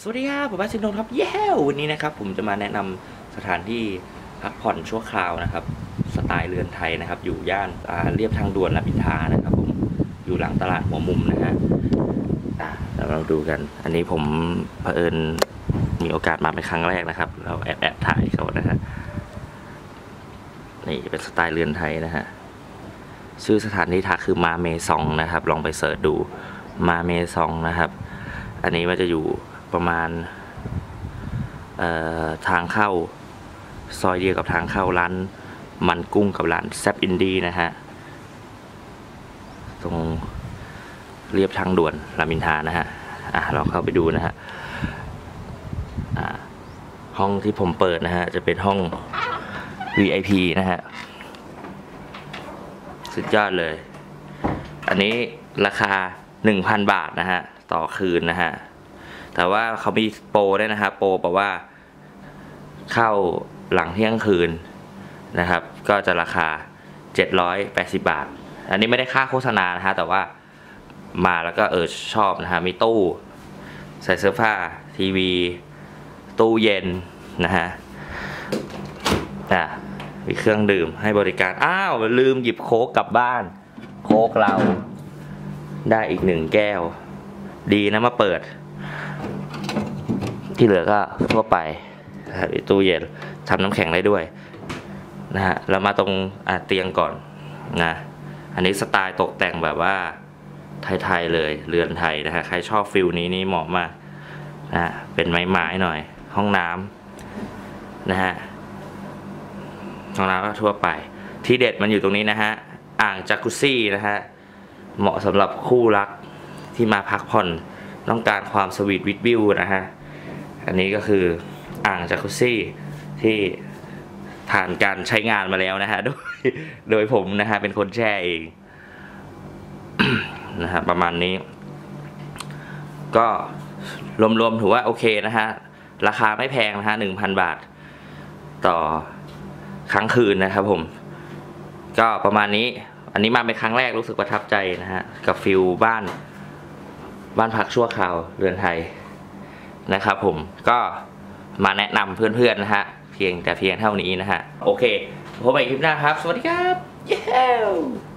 สวัสดีครับผมบาสินนท์ครับเย้วันนี้นะครับผมจะมาแนะนำสถานที่พักผ่อนชั่วคราวนะครับสไตล์เรือนไทยนะครับอยู่ย่านเรียบทางด่วนรามอินทรานะครับผมอยู่หลังตลาดหัวมุมนะฮะเราดูกันอันนี้ผมเผอิญมีโอกาสมาเป็นครั้งแรกนะครับเราแอบถ่ายเขานะฮะนี่เป็นสไตล์เรือนไทยนะฮะชื่อสถานที่พักคือมาเมซองนะครับลองไปเสิร์ชดูมาเมซองนะครับอันนี้มันจะอยู่ประมาณทางเข้าซอยเดียวกับทางเข้าร้านมันกุ้งกับร้านแซบอินดี้นะฮะตรงเรียบทางด่วนรามอินทรานะฮะเราเข้าไปดูนะฮะห้องที่ผมเปิดนะฮะจะเป็นห้อง VIP นะฮะสุดยอดเลยอันนี้ราคา 1,000 บาทนะฮะต่อคืนนะฮะแต่ว่าเขามีโปรด้วยนะครับโปรบอกว่าเข้าหลังเที่ยงคืนนะครับก็จะราคา780 บาทอันนี้ไม่ได้ค่าโฆษณานะฮะแต่ว่ามาแล้วก็ชอบนะฮะมีตู้ใส่เสื้อผ้าทีวีตู้เย็นนะฮะมีเครื่องดื่มให้บริการลืมหยิบโค้กกลับบ้านโค้กเราได้อีก1 แก้วดีนะมาเปิดที่เหลือก็ทั่วไปนะครับตู้เย็นทำน้ำแข็งได้ด้วยนะฮะเรามาตรงเตียงก่อนนะอันนี้สไตล์ตกแต่งแบบว่าไทยๆเลยเรือนไทยนะฮะใครชอบฟิลนี้นี่เหมาะมากนะเป็นไม้ๆหน่อยห้องน้ำนะฮะห้องน้ำก็ทั่วไปที่เด็ดมันอยู่ตรงนี้นะฮะอ่างจากุซซี่นะฮะเหมาะสำหรับคู่รักที่มาพักผ่อนต้องการความสวีทวิดวิวนะฮะอันนี้ก็คืออ่างจากุซซี่ที่ผ่านการใช้งานมาแล้วนะฮะโดยผมนะฮะเป็นคนแช่เอง นะฮะประมาณนี้ก็รวมๆถือว่าโอเคนะฮะราคาไม่แพงนะฮะ 1,000 บาทต่อครั้งคืนนะครับผมก็ประมาณนี้อันนี้มาเป็นครั้งแรกรู้สึกประทับใจนะฮะกับฟิลบ้านพักชั่วคราวเรือนไทยนะครับผมก็มาแนะนำเพื่อนๆนะฮะเพียงเท่านี้นะฮะโอเคพบกันอีกคลิปหน้าครับสวัสดีครับเย้